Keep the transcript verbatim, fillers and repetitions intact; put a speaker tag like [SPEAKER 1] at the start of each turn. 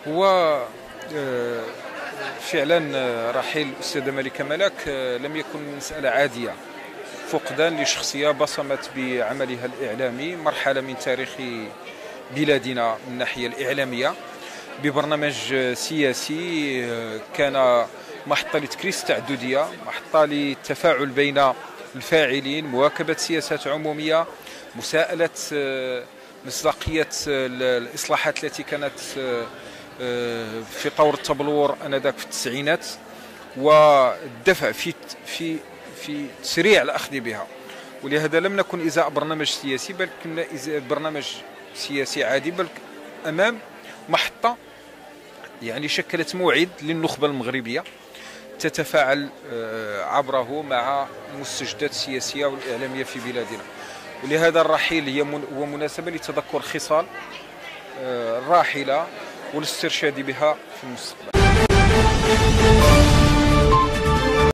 [SPEAKER 1] هو آه، فعلا آه، رحيل الأستاذة ملكة ملاك آه، لم يكن مسألة عادية. فقدان لشخصية بصمت بعملها الإعلامي مرحلة من تاريخ بلادنا من الناحية الإعلامية، ببرنامج آه، سياسي آه، كان محطة لتكريس التعددية، محطة للتفاعل بين الفاعلين، مواكبة سياسات عمومية، مساءلة آه، مصداقية آه، الإصلاحات التي كانت آه، آه، في طور التبلور انذاك في التسعينات، والدفع في في في تسريع الاخذ بها. ولهذا لم نكن ازاء برنامج سياسي، بل كنا ازاء برنامج سياسي عادي، بل امام محطه يعني شكلت موعد للنخبه المغربيه تتفاعل آه، عبره مع المستجدات السياسيه والاعلاميه في بلادنا. ولهذا الرحيل هي هو مناسبه لتذكر خصال آه، الراحله والاسترشاد بها في المستقبل.